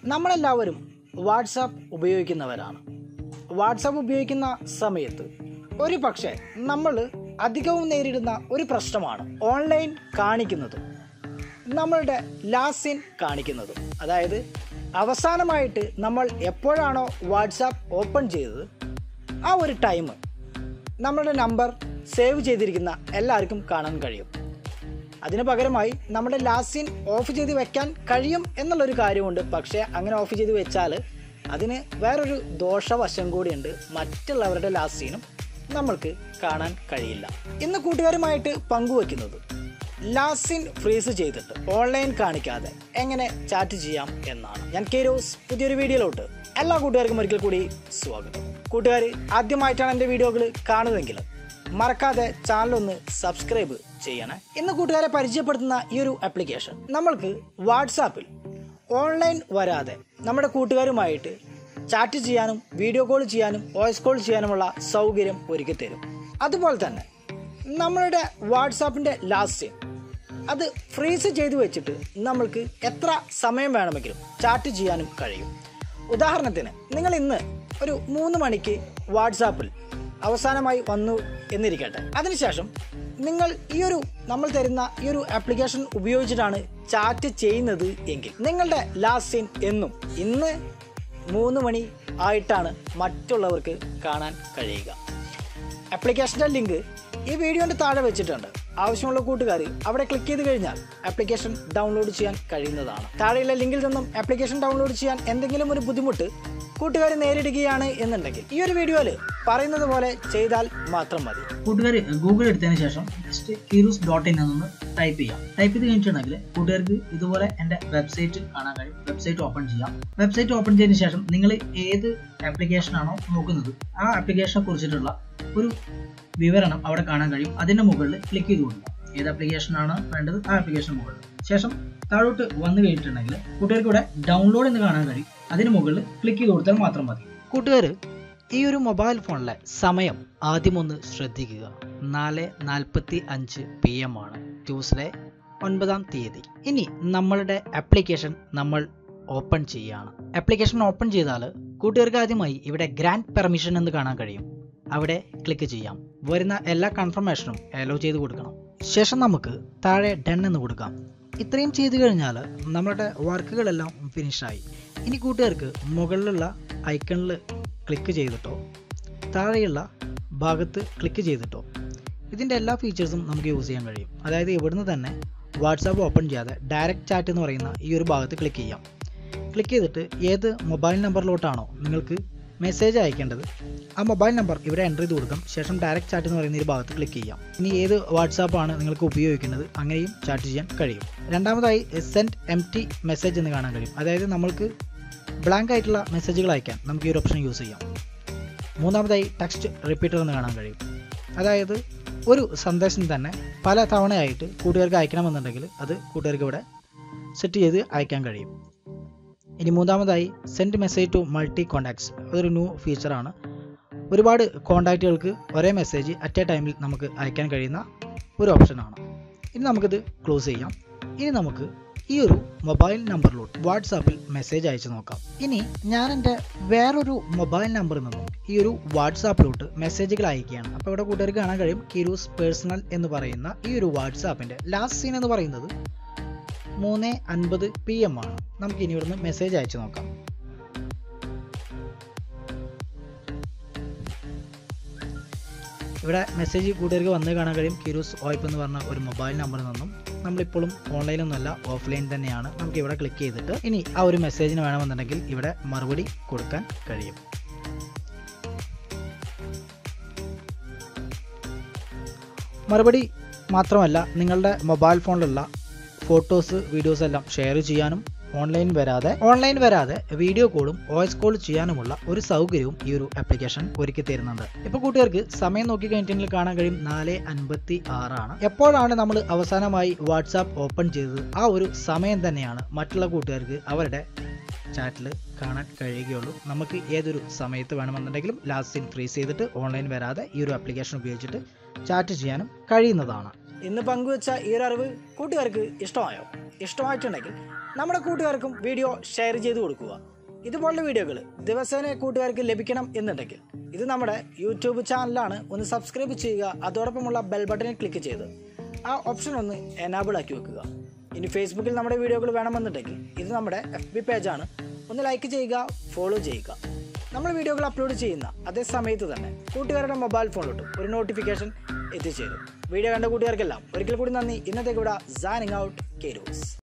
നമ്മളെല്ലാവരും വാട്സാപ്പ് ഉപയോഗിക്കുന്നവരാണ്. വാട്സാപ്പ് ഉപയോഗിക്കുന്ന സമയത്ത് ഒരു പക്ഷേ നമ്മൾ അധികവും നേരിടുന്ന ഒരു പ്രശ്നമാണ് ഓൺലൈൻ കാണിക്കുന്നതും നമ്മളുടെ ലാസ്റ്റ് സീൻ കാണിക്കുന്നതും. അതായത് അവസാനമായിട്ട് നമ്മൾ എപ്പോഴാണോ വാട്സാപ്പ് ഓപ്പൺ ചെയ്തത് ആ ഒരു ടൈം നമ്മളുടെ നമ്പർ സേവ് ചെയ്തിരിക്കുന്ന എല്ലാവർക്കും കാണാൻ കഴിയും. അതിന് പകരമായി നമ്മുടെ ലാസ്റ്റ് സീൻ ഓഫ് ചെയ്ത് വെക്കാൻ കഴിയും എന്നുള്ളൊരു കാര്യമുണ്ട്. പക്ഷേ അങ്ങനെ ഓഫ് ചെയ്ത് വെച്ചാൽ അതിന് വേറൊരു ദോഷവശം കൂടിയുണ്ട്. മറ്റുള്ളവരുടെ ലാസ്റ്റ് സീനും നമ്മൾക്ക് കാണാൻ കഴിയില്ല. ഇന്ന് കൂട്ടുകാരുമായിട്ട് പങ്കുവെക്കുന്നത് ലാസ്റ്റ് സീൻ ഫ്രീസ് ചെയ്തിട്ട് ഓൺലൈൻ കാണിക്കാതെ എങ്ങനെ ചാറ്റ് ചെയ്യാം എന്നാണ്. ഞാൻ കെയ്രോസ്. പുതിയൊരു വീഡിയോയിലോട്ട് എല്ലാ കൂട്ടുകാർക്കും ഒരിക്കൽ കൂടി സ്വാഗതം. കൂട്ടുകാർ ആദ്യമായിട്ടാണ് എൻ്റെ വീഡിയോകൾ കാണുന്നതെങ്കിൽ മറക്കാതെ ചാനലൊന്ന് സബ്സ്ക്രൈബ് ചെയ്യണേ. ഇന്ന് കൂട്ടുകാരെ പരിചയപ്പെടുത്തുന്ന ഈ ഒരു ആപ്ലിക്കേഷൻ നമ്മൾക്ക് വാട്സാപ്പിൽ ഓൺലൈൻ വരാതെ നമ്മുടെ കൂട്ടുകാരുമായിട്ട് ചാറ്റ് ചെയ്യാനും വീഡിയോ കോൾ ചെയ്യാനും വോയിസ് കോൾ ചെയ്യാനുമുള്ള സൗകര്യം ഒരുക്കി തരും. അതുപോലെ തന്നെ നമ്മളുടെ വാട്സാപ്പിൻ്റെ ലാസ്റ്റ് സീൻ അത് ഫ്രീസ് ചെയ്ത് വെച്ചിട്ട് നമ്മൾക്ക് എത്ര സമയം വേണമെങ്കിലും ചാറ്റ് ചെയ്യാനും കഴിയും. ഉദാഹരണത്തിന് നിങ്ങൾ ഇന്ന് ഒരു 3 മണിക്ക് വാട്സാപ്പിൽ അവസാനമായി വന്നു എന്നിരിക്കട്ടെ. അതിനുശേഷം നിങ്ങൾ നമ്മൾ തരുന്ന ഈ ഒരു ആപ്ലിക്കേഷൻ ഉപയോഗിച്ചിട്ടാണ് ചാറ്റ് ചെയ്യുന്നത് എങ്കിൽ നിങ്ങളുടെ ലാസ്റ്റ് സീൻ എന്നും ഇന്ന് 3 മണി ആയിട്ടാണ് മറ്റുള്ളവർക്ക് കാണാൻ കഴിയുക. ആപ്ലിക്കേഷൻ്റെ ലിങ്ക് ഈ വീഡിയോൻ്റെ താഴെ വെച്ചിട്ടുണ്ട്. ആവശ്യമുള്ള കൂട്ടുകാർ അവിടെ ക്ലിക്ക് ചെയ്ത് കഴിഞ്ഞാൽ ആപ്ലിക്കേഷൻ ഡൗൺലോഡ് ചെയ്യാൻ കഴിയുന്നതാണ്. താഴെയുള്ള ലിങ്കിൽ നിന്നും ആപ്ലിക്കേഷൻ ഡൗൺലോഡ് ചെയ്യാൻ എന്തെങ്കിലും ഒരു ബുദ്ധിമുട്ട് കൂട്ടുകാർ നേരിടുകയാണ് എന്നുണ്ടെങ്കിൽ ഈ ഒരു വീഡിയോയിൽ പറയുന്നത് പോലെ ചെയ്താൽ മാത്രം മതി. കൂട്ടുകാർ ഗൂഗിൾ എടുത്തതിന് ശേഷം ജസ്റ്റ് keyrus.in എന്നൊന്ന് ടൈപ്പ് ചെയ്യാം. ടൈപ്പ് ചെയ്ത് കഴിഞ്ഞിട്ടുണ്ടെങ്കിൽ കൂട്ടുകാർക്ക് ഇതുപോലെ എൻ്റെ വെബ്സൈറ്റ് കാണാൻ കഴിയും. വെബ്സൈറ്റ് ഓപ്പൺ ചെയ്യാം. വെബ്സൈറ്റ് ഓപ്പൺ ചെയ്തതിന് ശേഷം നിങ്ങൾ ഏത് ആപ്ലിക്കേഷൻ ആണോ നോക്കുന്നത് ആ ആപ്ലിക്കേഷനെ കുറിച്ചിട്ടുള്ള ഒരു വിവരണം അവിടെ കാണാൻ കഴിയും. അതിൻ്റെ മുകളിൽ ക്ലിക്ക് ചെയ്ത് കൊടുക്കുക. ഏത് ആപ്ലിക്കേഷൻ ആണ് വേണ്ടത് ആ ആപ്ലിക്കേഷൻ മുകളിൽ. ശേഷം താഴോട്ട് വന്നു കഴിഞ്ഞിട്ടുണ്ടെങ്കിൽ കൂട്ടുകാർക്ക് ഇവിടെ ഡൗൺലോഡ് എന്ന് കാണാൻ കഴിയും. അതിന് മുകളിൽ ക്ലിക്ക് ചെയ്ത് കൊടുത്താൽ മാത്രം മതി. കൂട്ടുകാർ ഈ ഒരു മൊബൈൽ ഫോണിലെ സമയം ആദ്യം ഒന്ന് ശ്രദ്ധിക്കുക. 4:45 PM ആണ്, ട്യൂസ്ഡേ 9-ാം തീയതി. ഇനി നമ്മളുടെ ആപ്ലിക്കേഷൻ നമ്മൾ ഓപ്പൺ ചെയ്യുകയാണ്. ആപ്ലിക്കേഷൻ ഓപ്പൺ ചെയ്താൽ കൂട്ടുകാർക്ക് ആദ്യമായി ഇവിടെ ഗ്രാൻഡ് പെർമിഷൻ എന്ന് കാണാൻ കഴിയും. അവിടെ ക്ലിക്ക് ചെയ്യാം. വരുന്ന എല്ലാ കൺഫർമേഷനും അലോ ചെയ്ത് കൊടുക്കണം. ശേഷം നമുക്ക് താഴെ ഡൺ എന്ന് കൊടുക്കാം. ഇത്രയും ചെയ്തു കഴിഞ്ഞാൽ നമ്മുടെ വർക്കുകളെല്ലാം ഫിനിഷായി. ഇനി കൂട്ടുകാർക്ക് മുകളിലുള്ള ഐക്കണിൽ ക്ലിക്ക് ചെയ്തിട്ടോ താഴെയുള്ള ഭാഗത്ത് ക്ലിക്ക് ചെയ്തിട്ടോ ഇതിൻ്റെ എല്ലാ ഫീച്ചേഴ്സും നമുക്ക് യൂസ് ചെയ്യാൻ കഴിയും. അതായത് ഇവിടുന്ന് തന്നെ വാട്സാപ്പ് ഓപ്പൺ ചെയ്യാതെ ഡയറക്റ്റ് ചാറ്റ് എന്ന് പറയുന്ന ഈ ഒരു ഭാഗത്ത് ക്ലിക്ക് ചെയ്യാം. ക്ലിക്ക് ചെയ്തിട്ട് ഏത് മൊബൈൽ നമ്പറിലോട്ടാണോ നിങ്ങൾക്ക് മെസ്സേജ് അയക്കേണ്ടത് ആ മൊബൈൽ നമ്പർ ഇവിടെ എൻ്റർ ചെയ്ത് കൊടുക്കാം. ശേഷം ഡയറക്റ്റ് ചാറ്റ് എന്ന് പറയുന്ന ഒരു ഭാഗത്ത് ക്ലിക്ക് ചെയ്യാം. ഇനി ഏത് വാട്സാപ്പാണ് നിങ്ങൾക്ക് ഉപയോഗിക്കുന്നത് അങ്ങനെയും ചാറ്റ് ചെയ്യാൻ കഴിയും. രണ്ടാമതായി സെൻഡ് എംപ്റ്റി മെസ്സേജ് എന്ന് കാണാൻ കഴിയും. അതായത് നമ്മൾക്ക് ബ്ലാങ്ക് ആയിട്ടുള്ള മെസ്സേജുകൾ അയക്കാൻ നമുക്ക് ഈ ഒരു ഓപ്ഷൻ യൂസ് ചെയ്യാം. മൂന്നാമതായി ടെക്സ്റ്റ് റിപ്പീറ്റർ എന്ന് കാണാൻ കഴിയും. അതായത് ഒരു സന്ദേശം തന്നെ പല തവണയായിട്ട് കൂട്ടുകാർക്ക് അയക്കണമെന്നുണ്ടെങ്കിൽ അത് കൂട്ടുകാർക്ക് ഇവിടെ സെറ്റ് ചെയ്ത് അയക്കാൻ കഴിയും. ഇനി മൂന്നാമതായി send message to multi contacts. അതൊരു ന്യൂ ഫീച്ചറാണ്. ഒരുപാട് കോൺടാക്റ്റുകൾക്ക് ഒരേ മെസ്സേജ് അറ്റ് എ ടൈമിൽ നമുക്ക് അയക്കാൻ കഴിയുന്ന ഒരു ഓപ്ഷനാണ്. ഇനി നമുക്കിത് ക്ലോസ് ചെയ്യാം. ഇനി നമുക്ക് ഈ ഒരു മൊബൈൽ നമ്പറിലോട്ട് വാട്സാപ്പിൽ മെസ്സേജ് അയച്ചു നോക്കാം. ഇനി ഞാൻ എൻ്റെ വേറൊരു മൊബൈൽ നമ്പറിൽ നിന്നും ഈ ഒരു വാട്സാപ്പിലോട്ട് മെസ്സേജുകൾ അയക്കുകയാണ്. അപ്പോൾ ഇവിടെ കൂട്ടുകാർക്ക് കാണാൻ കഴിയും കെയ്രോസ് പേഴ്സണൽ എന്ന് പറയുന്ന ഈ ഒരു വാട്സാപ്പിൻ്റെ ലാസ്റ്റ് സീൻ എന്ന് പറയുന്നത് 3:50 PM ആണ്. നമുക്ക് ഇനി ഇവിടുന്ന് മെസ്സേജ് അയച്ചു നോക്കാം. ഇവിടെ മെസ്സേജ് കൂട്ടുകാർക്ക് വന്ന് കാണാൻ കഴിയും കെയ്രോസ് ഓയിപ്പ് എന്ന് പറഞ്ഞ ഒരു മൊബൈൽ നമ്പറിൽ നിന്നും. നമ്മളിപ്പോഴും ഓൺലൈനൊന്നുമല്ല, ഓഫ്ലൈൻ തന്നെയാണ്. നമുക്ക് ഇവിടെ ക്ലിക്ക് ചെയ്തിട്ട് ഇനി ആ ഒരു മെസ്സേജിന് വേണമെന്നുണ്ടെങ്കിൽ ഇവിടെ മറുപടി കൊടുക്കാൻ കഴിയും. മറുപടി മാത്രമല്ല, നിങ്ങളുടെ മൊബൈൽ ഫോണിലുള്ള ഫോട്ടോസ് വീഡിയോസ് എല്ലാം ഷെയർ ചെയ്യാനും ഓൺലൈൻ വരാതെ വീഡിയോ കോളും വോയിസ് കോൾ ചെയ്യാനുമുള്ള ഒരു സൗകര്യവും ഈ ഒരു ആപ്ലിക്കേഷൻ ഒരുക്കി തരുന്നുണ്ട്. ഇപ്പോൾ കൂട്ടുകാർക്ക് സമയം നോക്കി കഴിഞ്ഞിട്ടുണ്ടെങ്കിൽ കാണാൻ കഴിയും 4:56 ആണ്. എപ്പോഴാണ് നമ്മൾ അവസാനമായി വാട്സാപ്പ് ഓപ്പൺ ചെയ്തത് ആ ഒരു സമയം തന്നെയാണ് മറ്റുള്ള കൂട്ടുകാർക്ക് അവരുടെ ചാറ്റിൽ കാണാൻ കഴിയുകയുള്ളൂ. നമുക്ക് ഏതൊരു സമയത്ത് വേണമെന്നുണ്ടെങ്കിലും ലാസ്റ്റ് സീൻ ഫ്രീസ് ചെയ്തിട്ട് ഓൺലൈൻ വരാതെ ഈ ഒരു ആപ്ലിക്കേഷൻ ഉപയോഗിച്ചിട്ട് ചാറ്റ് ചെയ്യാനും കഴിയുന്നതാണ്. ഇന്ന് പങ്കുവെച്ച ഈ ഒരു അറിവ് കൂട്ടുകാർക്ക് ഇഷ്ടമായോ? ഇഷ്ടമായിട്ടുണ്ടെങ്കിൽ നമ്മുടെ കൂട്ടുകാർക്കും വീഡിയോ ഷെയർ ചെയ്ത് കൊടുക്കുക. ഇതുപോലുള്ള വീഡിയോകൾ ദിവസേന കൂട്ടുകാർക്ക് ലഭിക്കണം എന്നുണ്ടെങ്കിൽ ഇത് നമ്മുടെ യൂട്യൂബ് ചാനലാണ്, ഒന്ന് സബ്സ്ക്രൈബ് ചെയ്യുക. അതോടൊപ്പമുള്ള ബെൽ ബട്ടണിൽ ക്ലിക്ക് ചെയ്ത് ആ ഓപ്ഷൻ ഒന്ന് എനാബിൾ ആക്കി വെക്കുക. ഇനി ഫേസ്ബുക്കിൽ നമ്മുടെ വീഡിയോകൾ വേണമെന്നുണ്ടെങ്കിൽ ഇത് നമ്മുടെ FB പേജാണ്, ഒന്ന് ലൈക്ക് ചെയ്യുക, ഫോളോ ചെയ്യുക. നമ്മൾ വീഡിയോകൾ അപ്ലോഡ് ചെയ്യുന്ന അതേ സമയത്ത് തന്നെ കൂട്ടുകാരുടെ മൊബൈൽ ഫോണിലോട്ട് ഒരു നോട്ടിഫിക്കേഷൻ എത്തിച്ചേരും. വീഡിയോ കണ്ട കൂട്ടുകാർക്കെല്ലാം ഒരിക്കൽ കൂടി നന്ദി. ഇന്നത്തേക്ക് ഇവിടെ സൈനിങ് ഔട്ട്, കീറൂസ്.